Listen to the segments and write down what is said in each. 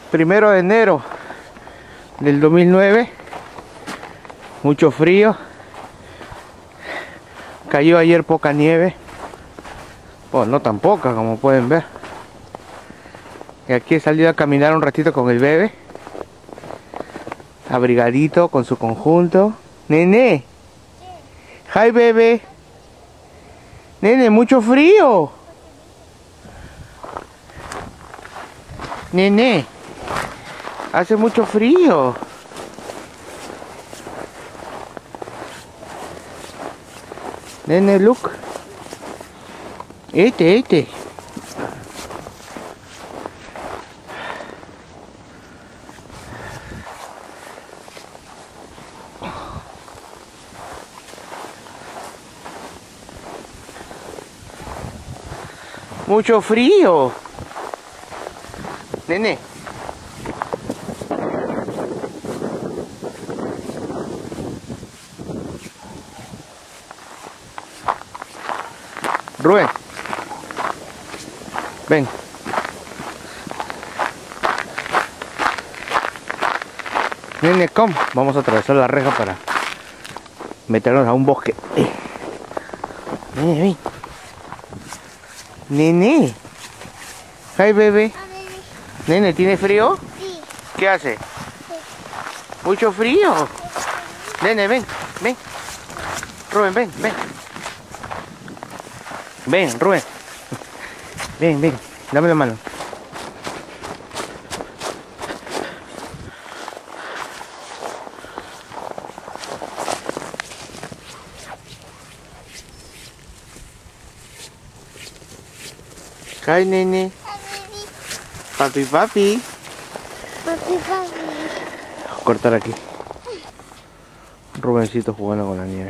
1 de enero del 2009. Mucho frío. Cayó ayer poca nieve. Pues no tan poca, como pueden ver. Y aquí he salido a caminar un ratito con el bebé. Abrigadito con su conjunto. Nene. Hi, bebé. Nene, mucho frío. Nene. Hace mucho frío. Nene, look. Este. Mucho frío. Nene. Rubén. Ven. Nene, come. Vamos a atravesar la reja para meternos a un bosque. Nene, ven. Nene. Hi, bebé. Nene, ¿tiene frío? Sí. ¿Qué hace? Sí. Mucho frío. Nene, ven. Rubén, ven. Ven, Rubén. Ven. Dame la mano. Hi, nene. Papi. Papi. Cortar aquí. Rubencito jugando con la nieve.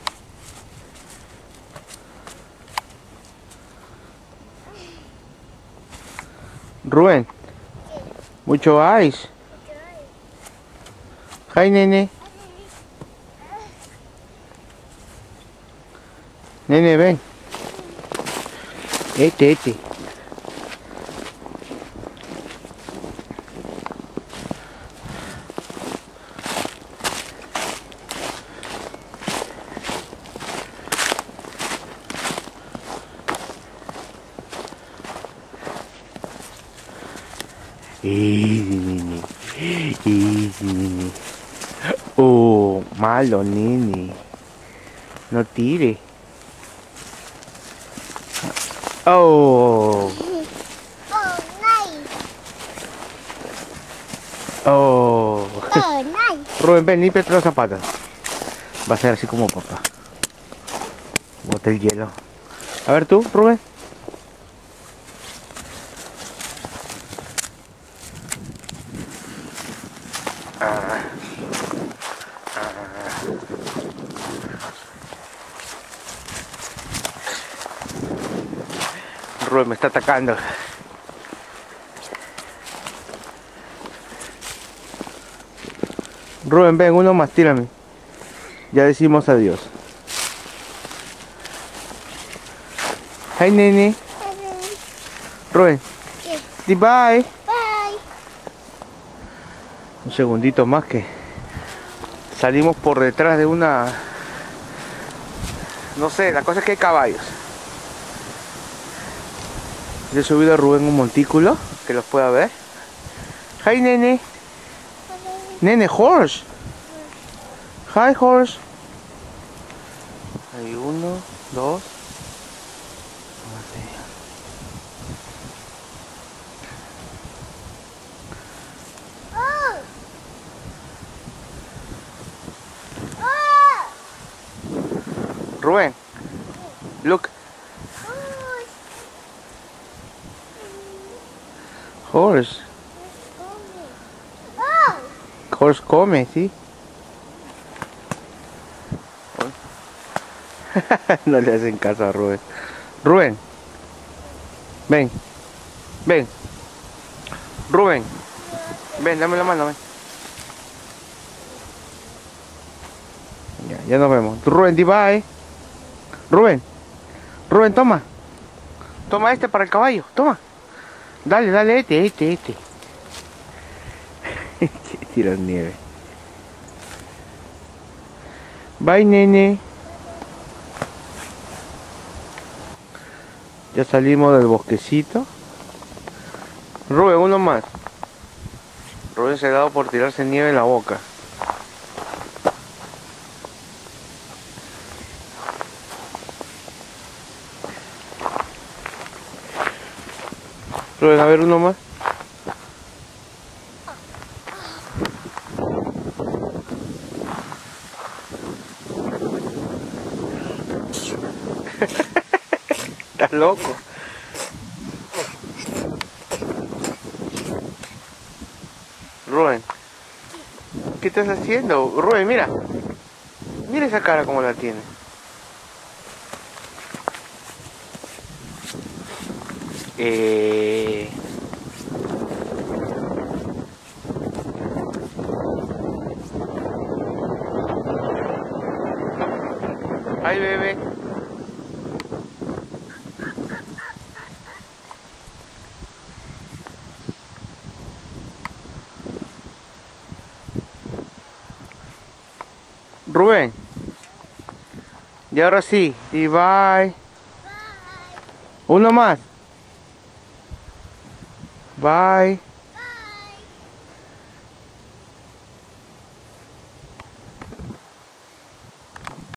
Rubén. Mucho ice. Hi, nene. Nene, ven. Este. Easy, nene. Oh, malo, nene. No tire. Oh. Oh. Nice. Rubén, ven, límpiate los zapatos. Va a ser así como papá. Bota el hielo. A ver tú, Rubén. Rubén me está atacando. Rubén, ven, uno más, tírame. Ya decimos adiós. Hi, nene. Rubén, di bye. Bye. Un segundito más que salimos por detrás de una... No sé, la cosa es que hay caballos. Le he subido a Rubén un montículo, que los pueda ver. Hi, nene. Nene, horse. Hi, horse. Hay 1, 2. Rubén, look. Horse. Horse come, ¿sí? No le hacen caso a Rubén. Rubén. Ven. Rubén. Ven, dame la mano, ven. Ya nos vemos. Rubén, di bye. Rubén, toma. Toma este para el caballo, toma. Dale, este. tirar nieve. Bye, nene. Ya salimos del bosquecito. Rubén, uno más. Rubén se ha dado por tirarse nieve en la boca. Rubén, a ver, uno más. Estás loco. Rubén, ¿qué estás haciendo? Rubén, mira. Mira esa cara como la tiene. Ay, bebé. Rubén. Y ahora sí. Y bye. Uno más. Bye.